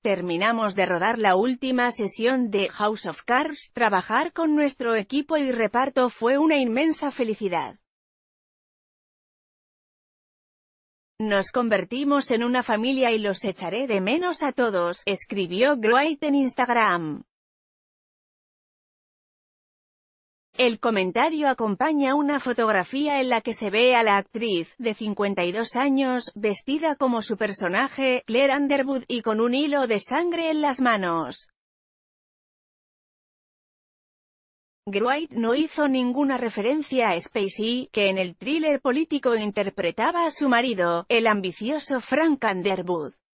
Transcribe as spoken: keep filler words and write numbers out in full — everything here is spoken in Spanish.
terminamos de rodar la última sesión de House of Cards. Trabajar con nuestro equipo y reparto fue una inmensa felicidad. Nos convertimos en una familia y los echaré de menos a todos, escribió Wright en Instagram. El comentario acompaña una fotografía en la que se ve a la actriz, de cincuenta y dos años, vestida como su personaje, Claire Underwood, y con un hilo de sangre en las manos. Wright no hizo ninguna referencia a Spacey, que en el thriller político interpretaba a su marido, el ambicioso Frank Underwood.